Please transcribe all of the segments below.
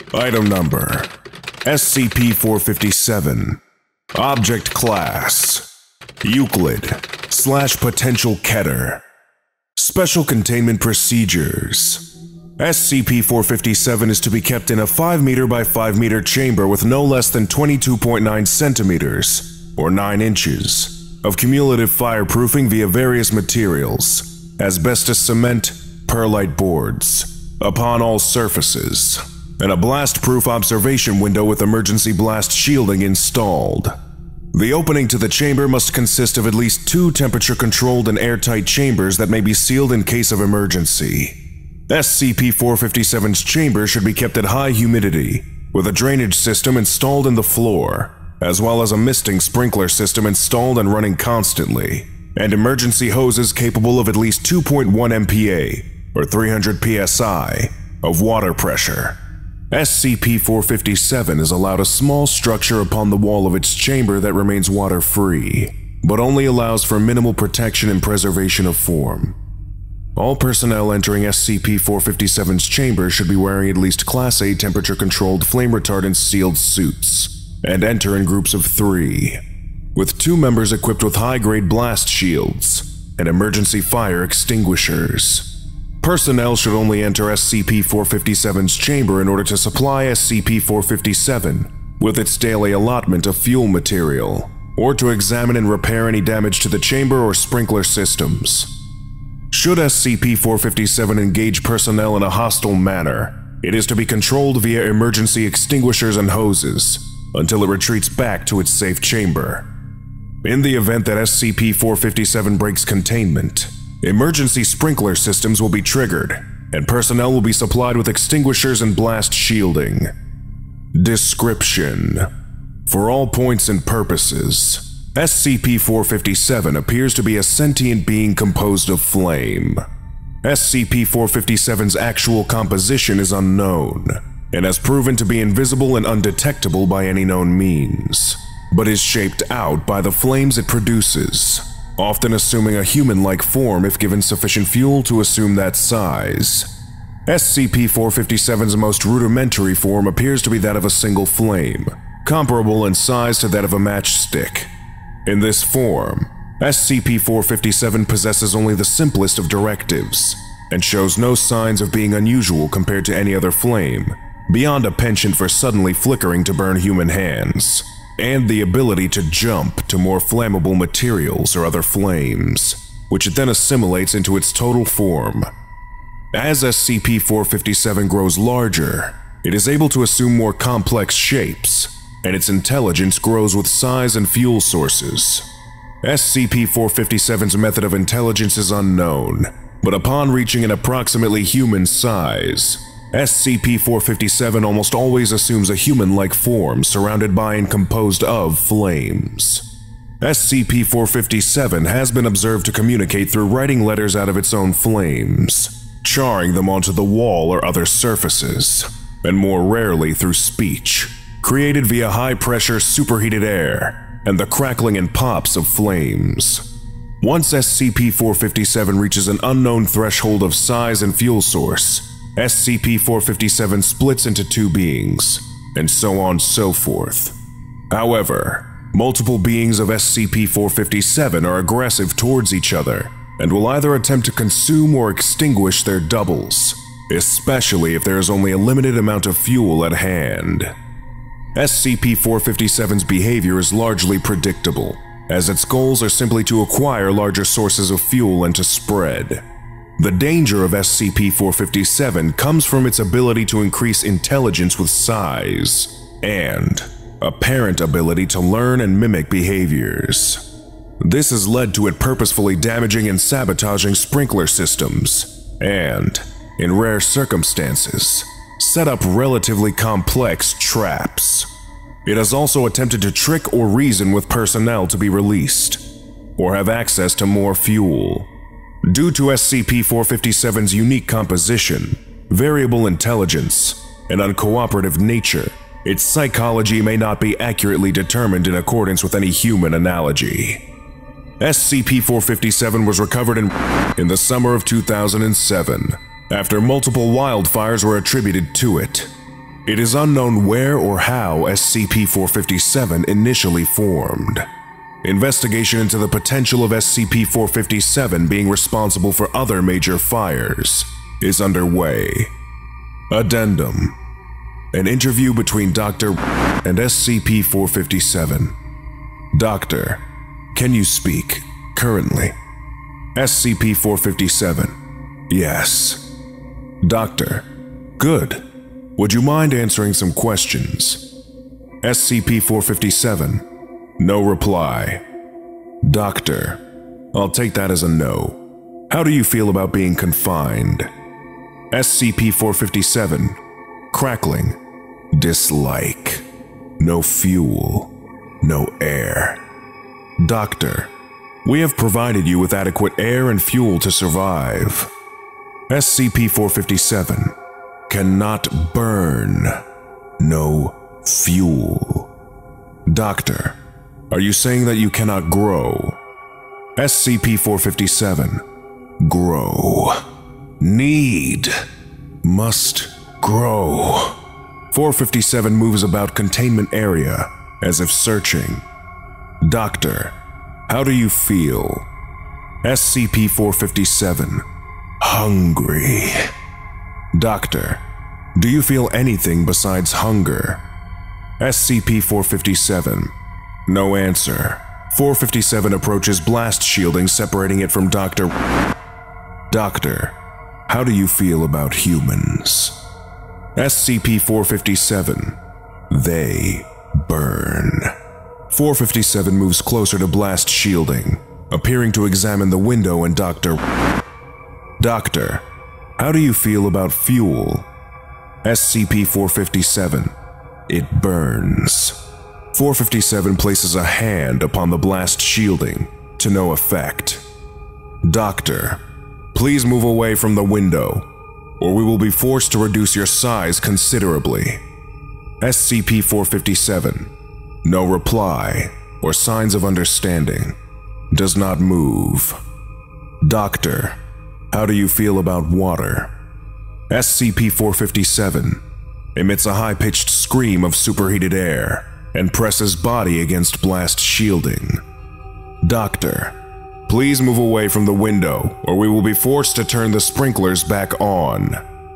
Item Number SCP-457. Object Class Euclid/Potential Keter. Special Containment Procedures. SCP-457 is to be kept in a 5 meter by 5 meter chamber with no less than 22.9 centimeters, or 9 inches, of cumulative fireproofing via various materials, asbestos cement, perlite boards, upon all surfaces, and a blast-proof observation window with emergency blast shielding installed. The opening to the chamber must consist of at least 2 temperature-controlled and airtight chambers that may be sealed in case of emergency. SCP-457's chamber should be kept at high humidity, with a drainage system installed in the floor, as well as a misting sprinkler system installed and running constantly, and emergency hoses capable of at least 2.1 MPa, or 300 psi, of water pressure. SCP-457 is allowed a small structure upon the wall of its chamber that remains water-free, but only allows for minimal protection and preservation of form. All personnel entering SCP-457's chamber should be wearing at least Class A temperature-controlled flame-retardant sealed suits, and enter in groups of 3, with 2 members equipped with high-grade blast shields and emergency fire extinguishers. Personnel should only enter SCP-457's chamber in order to supply SCP-457 with its daily allotment of fuel material, or to examine and repair any damage to the chamber or sprinkler systems. Should SCP-457 engage personnel in a hostile manner, it is to be controlled via emergency extinguishers and hoses until it retreats back to its safe chamber. In the event that SCP-457 breaks containment, emergency sprinkler systems will be triggered, and personnel will be supplied with extinguishers and blast shielding. Description: for all points and purposes, SCP-457 appears to be a sentient being composed of flame. SCP-457's actual composition is unknown, and has proven to be invisible and undetectable by any known means, but is shaped out by the flames it produces, often assuming a human-like form if given sufficient fuel to assume that size. SCP-457's most rudimentary form appears to be that of a single flame, comparable in size to that of a matchstick. In this form, SCP-457 possesses only the simplest of directives, and shows no signs of being unusual compared to any other flame, beyond a penchant for suddenly flickering to burn human hands, and the ability to jump to more flammable materials or other flames, which it then assimilates into its total form. As SCP-457 grows larger, it is able to assume more complex shapes, and its intelligence grows with size and fuel sources. SCP-457's method of intelligence is unknown, but upon reaching an approximately human size, SCP-457 almost always assumes a human-like form surrounded by and composed of flames. SCP-457 has been observed to communicate through writing letters out of its own flames, charring them onto the wall or other surfaces, and more rarely through speech, created via high-pressure superheated air and the crackling and pops of flames. Once SCP-457 reaches an unknown threshold of size and fuel source, SCP-457 splits into 2 beings, and so on and so forth. However, multiple beings of SCP-457 are aggressive towards each other, and will either attempt to consume or extinguish their doubles, especially if there is only a limited amount of fuel at hand. SCP-457's behavior is largely predictable, as its goals are simply to acquire larger sources of fuel and to spread. The danger of SCP-457 comes from its ability to increase intelligence with size, and apparent ability to learn and mimic behaviors. This has led to it purposefully damaging and sabotaging sprinkler systems, and, in rare circumstances, set up relatively complex traps. It has also attempted to trick or reason with personnel to be released, or have access to more fuel. Due to SCP-457's unique composition, variable intelligence, and uncooperative nature, its psychology may not be accurately determined in accordance with any human analogy. SCP-457 was recovered in the summer of 2007, after multiple wildfires were attributed to it. It is unknown where or how SCP-457 initially formed. Investigation into the potential of SCP-457 being responsible for other major fires is underway. Addendum: an interview between Dr. and SCP-457. Doctor, can you speak currently? SCP-457: yes. Doctor: good. Would you mind answering some questions? SCP-457: no reply. Doctor: I'll take that as a no. How do you feel about being confined? SCP-457: crackling. Dislike. No fuel. No air. Doctor: we have provided you with adequate air and fuel to survive. SCP-457: cannot burn. No fuel. Doctor: are you saying that you cannot grow? SCP-457: grow. Need. Must grow. 457 moves about containment area as if searching. Doctor: how do you feel? SCP-457: hungry. Doctor: do you feel anything besides hunger? SCP-457: no answer. 457 approaches blast shielding, separating it from Doctor. Doctor: how do you feel about humans? SCP-457: they burn. 457 moves closer to blast shielding, appearing to examine the window and Doctor. Doctor: how do you feel about fuel? SCP-457: it burns. 457 places a hand upon the blast shielding, to no effect. Doctor: please move away from the window, or we will be forced to reduce your size considerably. SCP-457: no reply or signs of understanding. Does not move. Doctor: how do you feel about water? SCP-457 emits a high-pitched scream of superheated air and presses body against blast shielding. Doctor: please move away from the window, or we will be forced to turn the sprinklers back on.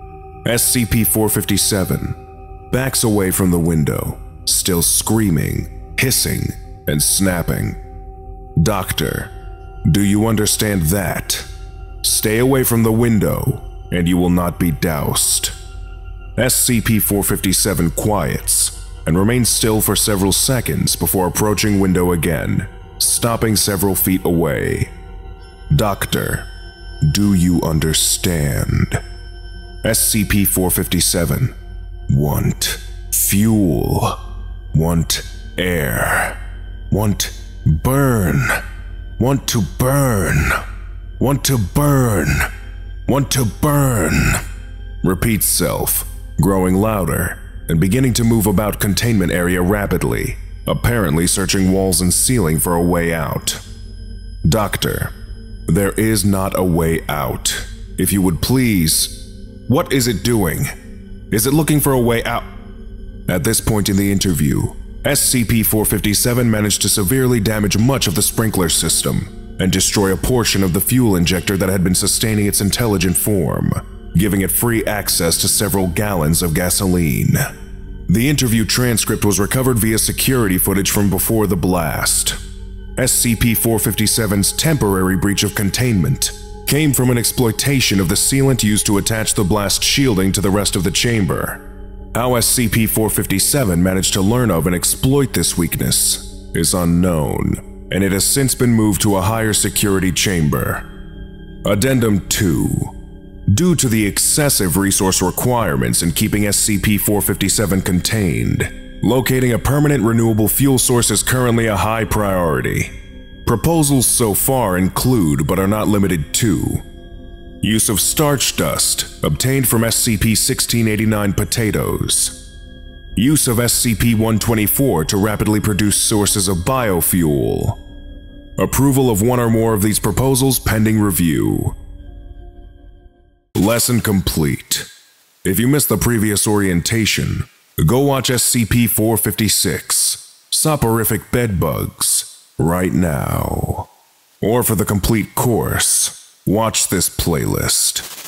SCP-457 backs away from the window, still screaming, hissing, and snapping. Doctor: do you understand that? Stay away from the window, and you will not be doused. SCP-457 quiets and remains still for several seconds before approaching window again, stopping several feet away. Doctor: do you understand? SCP-457: want fuel. Want air. Want burn. Want to burn. Want to burn. Want to burn. Repeats self, growing louder and beginning to move about containment area rapidly, apparently searching walls and ceiling for a way out. Doctor: there is not a way out. If you would please… What is it doing? Is it looking for a way out? At this point in the interview, SCP-457 managed to severely damage much of the sprinkler system and destroy a portion of the fuel injector that had been sustaining its intelligent form, giving it free access to several gallons of gasoline. The interview transcript was recovered via security footage from before the blast. SCP-457's temporary breach of containment came from an exploitation of the sealant used to attach the blast shielding to the rest of the chamber. How SCP-457 managed to learn of and exploit this weakness is unknown, and it has since been moved to a higher security chamber. Addendum 2. Due to the excessive resource requirements in keeping SCP-457 contained, locating a permanent renewable fuel source is currently a high priority. Proposals so far include, but are not limited to, use of starch dust obtained from SCP-1689 potatoes, use of SCP-124 to rapidly produce sources of biofuel, approval of one or more of these proposals pending review. Lesson complete. If you missed the previous orientation, go watch SCP-456, Soporific Bedbugs, right now. Or for the complete course, watch this playlist.